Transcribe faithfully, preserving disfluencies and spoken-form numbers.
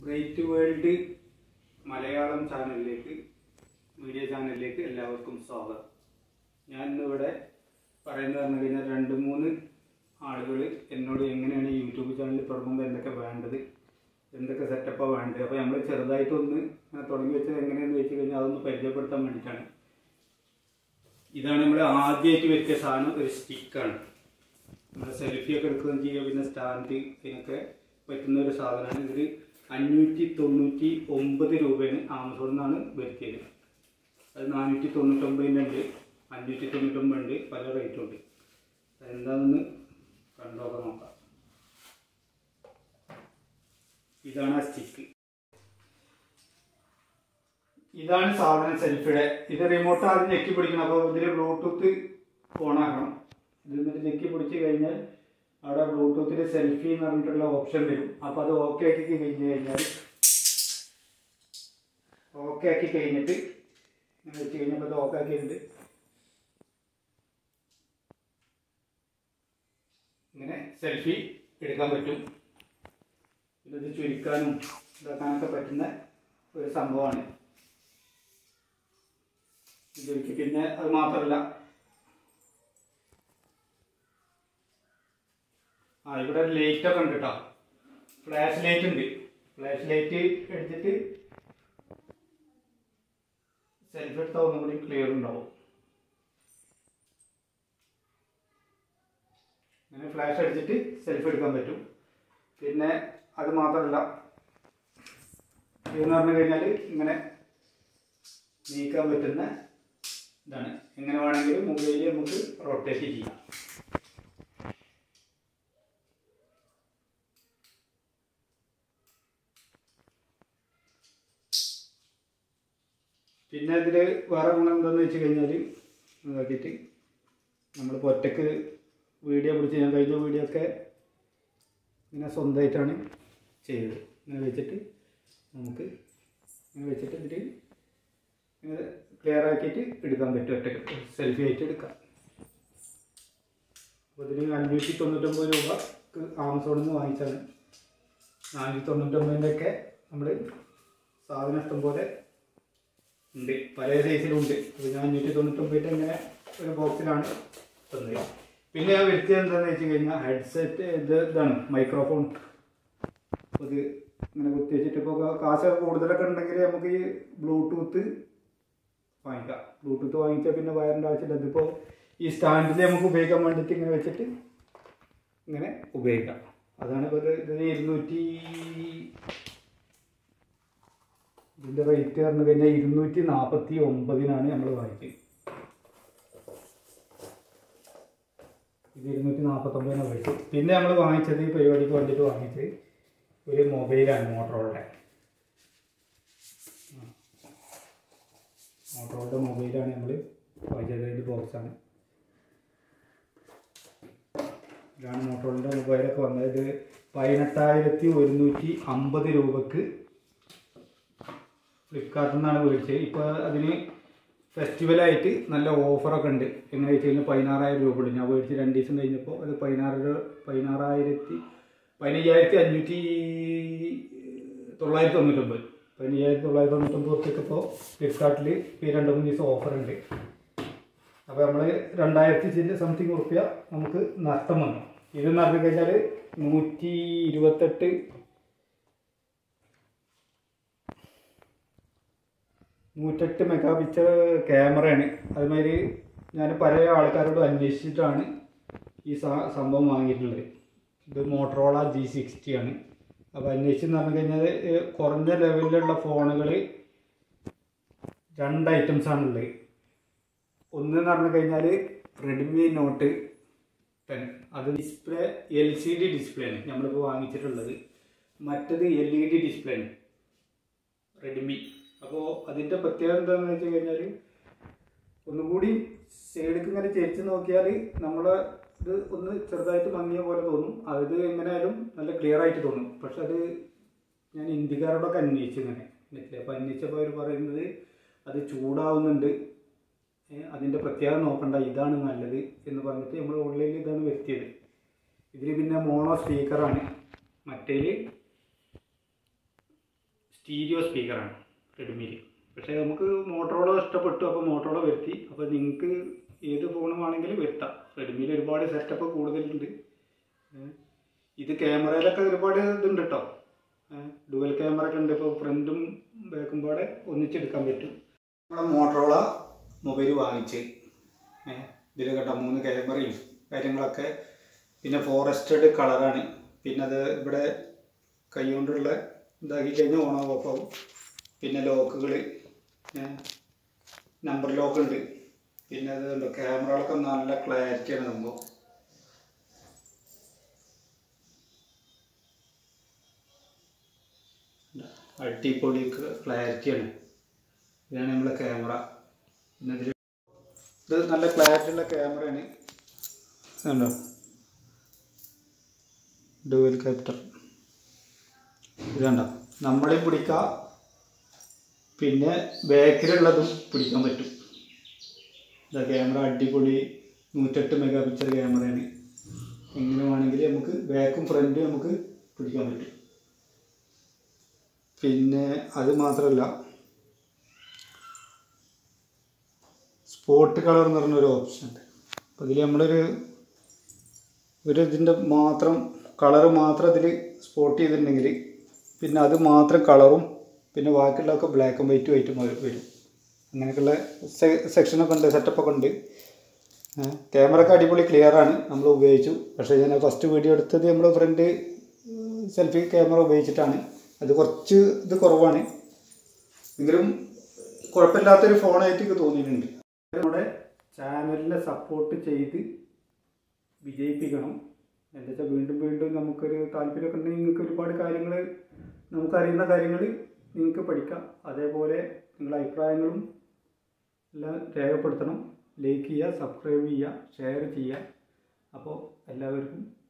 Bright world Malayalam ചാനലിലേക്ക് video ചാനലിലേക്ക് എല്ലാവർക്കും സ്വാഗതം. ഞാൻ ഇന്നിവിടെ പറയുന്നത് പറഞ്ഞു കഴിഞ്ഞാൽ രണ്ട് മൂന്ന് ആളുകൾ എന്നോട് എങ്ങനെയാണ് യൂട്യൂബ് ചാനൽ തുടങ്ങുമ്പോൾ എന്തൊക്കെ വേണ്ടത്, എന്തൊക്കെ സെറ്റപ്പാണ് വേണ്ടത്. അപ്പോൾ നമ്മൾ ചെറുതായിട്ടൊന്ന് തുടങ്ങി വെച്ചത് എങ്ങനെയാണെന്ന് വെച്ച് കഴിഞ്ഞാൽ അതൊന്ന് പരിചയപ്പെടുത്താൻ വേണ്ടിയിട്ടാണ്. ഇതാണ് നമ്മൾ ആദ്യമായിട്ട് വെച്ച സാധനം, ഒരു സ്റ്റിക്കാണ്. നമ്മൾ സെൽഫിയൊക്കെ എടുക്കുകയും ചെയ്യുക, പിന്നെ സ്റ്റാൻഡ് ഇതിനൊക്കെ പറ്റുന്ന ഒരു സാധനമാണ്. ഇത് അഞ്ഞൂറ്റി തൊണ്ണൂറ്റി ഒമ്പത് രൂപയാണ് ആമസോണിൽ നിന്നാണ് വരുത്തിയത്. അത് നാനൂറ്റി തൊണ്ണൂറ്റൊമ്പതിൻ്റെ ഉണ്ട്, അഞ്ഞൂറ്റി തൊണ്ണൂറ്റൊമ്പത് ഉണ്ട്, പല റേറ്റും ഉണ്ട്. അതെന്താണെന്ന് കണ്ടോക്കെ നോക്കാം. ഇതാണ് ആ സ്റ്റിക്ക്. ഇതാണ് സാധനം സെൽഫിയുടെ. ഇത് റിമോട്ട് ആദ്യം ഞെക്കി പിടിക്കണം. അപ്പോൾ ഇതിൽ ബ്ലൂടൂത്ത് ഓണാക്കണം. ഇത് എന്നിട്ട് ഞെക്കി പിടിച്ച് കഴിഞ്ഞാൽ അവിടെ ബ്ലൂടൂത്തിൽ സെൽഫി എന്ന് പറഞ്ഞിട്ടുള്ള ഓപ്ഷൻ വരും. അപ്പോൾ അത് ഓക്കെ ആക്കി കഴിഞ്ഞ് കഴിഞ്ഞാൽ ഓക്കെ ആക്കി കഴിഞ്ഞിട്ട് ഇങ്ങനെ വെച്ച് കഴിഞ്ഞപ്പോൾ അത് ഓക്കെ ആക്കിയിട്ടുണ്ട്. ഇങ്ങനെ സെൽഫി എടുക്കാൻ പറ്റും. ഇത് ചുരുക്കാനും ഇതാക്കാനൊക്കെ പറ്റുന്ന ഒരു സംഭവമാണ്. ചുരുക്കി പിന്നെ അത് മാത്രമല്ല, ആ ഇവിടെ ലൈറ്റൊക്കെ ഉണ്ട് കേട്ടോ. ഫ്ലാഷ് ലൈറ്റ് ഉണ്ട്. ഫ്ലാഷ് ലൈറ്റ് എടുത്തിട്ട് സെൽഫി എടുത്താൽ ഒന്നും കൂടി ക്ലിയർ ഉണ്ടാവും. അങ്ങനെ ഫ്ലാഷ് അടിച്ചിട്ട് സെൽഫി എടുക്കാൻ പറ്റും. പിന്നെ അത് മാത്രമല്ല, ഇതെന്ന് പറഞ്ഞു കഴിഞ്ഞാൽ ഇങ്ങനെ നീക്കാൻ പറ്റുന്ന ഇതാണ്. എങ്ങനെ വേണമെങ്കിലും മൊബൈൽ നമുക്ക് റൊട്ടേറ്റ് ചെയ്യാം. പിന്നെ ഇതിൽ വേറെ ഗുണം എന്താണെന്ന് വെച്ച് കഴിഞ്ഞാൽ നോക്കിയിട്ട് നമ്മളിപ്പോൾ ഒറ്റക്ക് വീഡിയോ പിടിച്ച് ഞാൻ കഴിഞ്ഞ വീഡിയോ ഒക്കെ ഇങ്ങനെ സ്വന്തമായിട്ടാണ് ചെയ്തത്. ഇങ്ങനെ വെച്ചിട്ട് നമുക്ക് ഇങ്ങനെ വെച്ചിട്ട് ഇതിൽ ഇങ്ങനെ ക്ലിയർ ആക്കിയിട്ട് എടുക്കാൻ പറ്റും. ഒറ്റക്ക് സെൽഫി ആയിട്ട് എടുക്കാം. അപ്പോൾ ഇതിന് അഞ്ഞൂറ്റി തൊണ്ണൂറ്റൊമ്പത് രൂപക്ക് ആമസോണിൽ നിന്ന് വാങ്ങിച്ചാണ്. നാനൂറ്റി തൊണ്ണൂറ്റൊമ്പതിൻ്റെ ഒക്കെ നമ്മൾ സാധനം ഇഷ്ടം പോലെ ഉണ്ട്, പല സൈസിലുണ്ട്. അപ്പോൾ ഞാൻ അഞ്ഞൂറ്റി തൊണ്ണൂറ്റൊമ്പതിൻ്റെ ഇങ്ങനെ ഒരു ബോക്സിലാണ് തന്നത്. പിന്നെ ഞാൻ വരുത്തിയത് എന്താണെന്ന് വെച്ച് കഴിഞ്ഞാൽ ഹെഡ്സെറ്റ് ഇത് ഇതാണ് മൈക്രോഫോൺ. അപ്പോൾ ഇത് ഇങ്ങനെ കുത്തി വെച്ചിട്ട് ഇപ്പോൾ കാശ് കൂടുതലൊക്കെ ഉണ്ടെങ്കിൽ നമുക്ക് ഈ ബ്ലൂടൂത്ത് വാങ്ങിക്കാം. ബ്ലൂടൂത്ത് വാങ്ങിച്ചാൽ പിന്നെ വയറിൻ്റെ ആവശ്യമില്ല. ഇതിപ്പോൾ ഈ സ്റ്റാൻഡിൽ നമുക്ക് ഉപയോഗിക്കാൻ വേണ്ടിയിട്ട് ഇങ്ങനെ വെച്ചിട്ട് ഇങ്ങനെ ഉപയോഗിക്കാം. അതാണ് ഇപ്പോൾ ഇത് ഇതിന് ഇരുന്നൂറ്റി ഇതിൻ്റെ റേറ്റ് പറഞ്ഞു കഴിഞ്ഞാൽ ഇരുന്നൂറ്റി നാൽപ്പത്തി ഒമ്പതിനാണ് നമ്മൾ വാങ്ങിച്ചത്. ഇത് ഇരുന്നൂറ്റി നാൽപ്പത്തൊമ്പതിനാണ് റേറ്റ്. പിന്നെ നമ്മൾ വാങ്ങിച്ചത് ഈ പരിപാടിക്ക് വേണ്ടിയിട്ട് വാങ്ങിച്ചത് ഒരു മൊബൈലാണ്, മോട്ടറോളയുടെ മോട്ടറോളയുടെ മൊബൈലാണ് നമ്മൾ വാങ്ങിച്ചത്. ഇത് ബോക്സാണ്. ഇതാണ് മോട്ടറോളയുടെ മൊബൈലൊക്കെ വന്നത്. ഇത് പതിനെട്ടായിരത്തി ഒരുന്നൂറ്റി അമ്പത് രൂപക്ക് ഫ്ലിപ്കാർട്ടിൽ നിന്നാണ് മേടിച്ചത്. ഇപ്പോൾ അതിന് ഫെസ്റ്റിവലായിട്ട് നല്ല ഓഫറൊക്കെ ഉണ്ട്. എങ്ങനെ വെച്ച് കഴിഞ്ഞാൽ പതിനാറായിരം രൂപ ഉണ്ട്. ഞാൻ മേടിച്ച് രണ്ട് ദിവസം കഴിഞ്ഞപ്പോൾ അത് പതിനാറ് പതിനാറായിരത്തി പതിനയ്യായിരത്തി അഞ്ഞൂറ്റി തൊള്ളായിരത്തി തൊണ്ണൂറ്റൊമ്പത് പതിനയ്യായിരത്തി തൊള്ളായിരത്തി തൊണ്ണൂറ്റൊമ്പത് റുപ്യക്ക് ഇപ്പോൾ ഫ്ലിപ്കാർട്ടിൽ ഈ രണ്ട് മൂന്ന് ദിവസം ഓഫറുണ്ട്. അപ്പോൾ നമ്മൾ രണ്ടായിരത്തി സംതിങ് റുപ്യ നമുക്ക് നഷ്ടം വന്നു. ഇതെന്ന് പറഞ്ഞു കഴിഞ്ഞാൽ നൂറ്റി ഇരുപത്തെട്ട് നൂറ്റെട്ട് മെഗാ പിക്സൽ ക്യാമറയാണ്. അതുമാതിരി ഞാൻ പല ആൾക്കാരോട് അന്വേഷിച്ചിട്ടാണ് ഈ സംഭവം വാങ്ങിയിട്ടുള്ളത്. ഇത് മോട്ടറോള ജി സിക്സ്റ്റി ആണ്. അപ്പോൾ അന്വേഷിച്ചെന്ന് പറഞ്ഞു കഴിഞ്ഞാൽ കുറഞ്ഞ ലെവലിലുള്ള ഫോണുകൾ രണ്ട് ഐറ്റംസാണുള്ളത്. ഒന്നെന്ന് പറഞ്ഞു കഴിഞ്ഞാൽ റെഡ്മി നോട്ട് ടെൻ. അത് display L C D display ആണ് നമ്മളിപ്പോൾ വാങ്ങിച്ചിട്ടുള്ളത്. മറ്റത് എൽ ഇ ഡി ഡിസ്പ്ലേ ആണ് റെഡ്മി. അപ്പോൾ അതിൻ്റെ പ്രത്യേകത എന്താണെന്ന് വെച്ച് കഴിഞ്ഞാൽ ഒന്നുകൂടി സൈഡിലേക്ക് ഇങ്ങനെ ചേർച്ച് നോക്കിയാൽ നമ്മൾ ഇത് ഒന്ന് ചെറുതായിട്ട് മങ്ങിയ പോലെ തോന്നും. അത് എങ്ങനെയായാലും നല്ല ക്ലിയർ ആയിട്ട് തോന്നും. പക്ഷെ അത് ഞാൻ ഇന്ത്യക്കാരോടൊക്കെ അന്വേഷിച്ചു ഇങ്ങനെ നെറ്റിൽ. അപ്പോൾ അന്വേഷിച്ചപ്പോൾ അവർ പറയുന്നത് അത് ചൂടാവുന്നുണ്ട്, അതിൻ്റെ പ്രത്യേകത നോക്കണ്ട, ഇതാണ് നല്ലത് എന്ന് പറഞ്ഞിട്ട് നമ്മൾ ഓൺലൈനിൽ ഇതാണ് വരുത്തിയത്. ഇതിൽ പിന്നെ മോണോ സ്പീക്കറാണ്, മറ്റേൽ സ്റ്റീരിയോ സ്പീക്കറാണ് റെഡ്മിയിൽ. പക്ഷേ നമുക്ക് മോട്ടറോള ഇഷ്ടപ്പെട്ടു, അപ്പോൾ മോട്ടറോള വരുത്തി. അപ്പോൾ നിങ്ങൾക്ക് ഏത് ഫോണും ആണെങ്കിലും വരുത്താം. റെഡ്മിയിൽ ഒരുപാട് സെറ്റപ്പ് കൂടുതലുണ്ട്. ഇത് ക്യാമറയിലൊക്കെ ഒരുപാട് ഇതുണ്ട് കേട്ടോ. ഡുവൽ ക്യാമറ ഒക്കെ ഉണ്ട്. ഇപ്പോൾ ഫ്രണ്ടും ബാക്കും പാടെ ഒന്നിച്ചെടുക്കാൻ പറ്റും. നമ്മളെ മോട്ടറോള മൊബൈൽ വാങ്ങിച്ച് ഇതിൽ കേട്ടോ മൂന്ന് ക്യാമറയും കാര്യങ്ങളൊക്കെ. പിന്നെ ഫോറസ്റ്റഡ് കളറാണ്. പിന്നെ അത് ഇവിടെ കൈ കൊണ്ടുള്ള ഇതാക്കി കഴിഞ്ഞാൽ ഓണാവും ഓഫാവും. പിന്നെ ലോക്കുകൾ, നമ്പർ ലോക്ക് ഉണ്ട്. പിന്നെ അത് ക്യാമറകളൊക്കെ നല്ല ക്ലാരിറ്റിയാണ് സംഭവം. അടിപൊളി ക്ലാരിറ്റിയാണ്. ഇതാണ് നമ്മളെ ക്യാമറ. പിന്നെ ഇതിൽ ഇത് നല്ല ക്ലാരിറ്റി ഉള്ള ക്യാമറയാണ്. കണ്ടോ, ഡുവൽ ക്യാപ്ചർ. ഇത് കണ്ടോ, നമ്മളെയും പിടിക്കാം, പിന്നെ ബാക്കിലുള്ളതും പിടിക്കാൻ പറ്റും. ഇതാ ക്യാമറ അടിപൊളി നൂറ്റെട്ട് മെഗാ പിക്സൽ ക്യാമറയാണ്. എങ്ങനെ വേണമെങ്കിൽ നമുക്ക് ബാക്കും ഫ്രണ്ടും നമുക്ക് പിടിക്കാൻ പറ്റും. പിന്നെ അത് മാത്രമല്ല, സ്പോട്ട് കളർ എന്ന് പറഞ്ഞൊരു ഓപ്ഷൻ ഉണ്ട്. അപ്പോൾ ഇതിൽ നമ്മളൊരു ഒരു ഇതിൻ്റെ മാത്രം കളറ് മാത്രം ഇതിൽ സ്പോട്ട് ചെയ്തിട്ടുണ്ടെങ്കിൽ പിന്നെ അത് മാത്രം കളറും പിന്നെ ബാക്കിയുള്ളതൊക്കെ ബ്ലാക്ക് ആൻഡ് വൈറ്റും ആയിട്ടും വരും. അങ്ങനെയൊക്കെയുള്ള സെക്ഷനൊക്കെ ഉണ്ട്, സെറ്റപ്പൊക്കെ ഉണ്ട്. ക്യാമറയൊക്കെ അടിപൊളി ക്ലിയറാണ്. നമ്മൾ ഉപയോഗിച്ചു. പക്ഷേ ഞാൻ ഫസ്റ്റ് വീഡിയോ എടുത്തത് നമ്മൾ ഫ്രണ്ട് സെൽഫി ക്യാമറ ഉപയോഗിച്ചിട്ടാണ്. അത് കുറച്ച് ഇത് കുറവാണ്, എങ്കിലും കുഴപ്പമില്ലാത്തൊരു ഫോണായിട്ട് എനിക്ക് തോന്നിയിട്ടുണ്ട്. നമ്മുടെ ചാനലിനെ സപ്പോർട്ട് ചെയ്ത് വിജയിപ്പിക്കണം. എന്താ വെച്ചാൽ വീണ്ടും വീണ്ടും നമുക്കൊരു താല്പര്യമൊക്കെ ഉണ്ടെങ്കിൽ നിങ്ങൾക്ക് ഒരുപാട് കാര്യങ്ങൾ, നമുക്കറിയുന്ന കാര്യങ്ങൾ നിങ്ങൾക്ക് പഠിക്കാം. അതേപോലെ നിങ്ങളുടെ അഭിപ്രായങ്ങളും എല്ലാം രേഖപ്പെടുത്തണം. ലൈക്ക് ചെയ്യുക, സബ്സ്ക്രൈബ് ചെയ്യുക, ഷെയർ ചെയ്യുക. അപ്പോൾ എല്ലാവർക്കും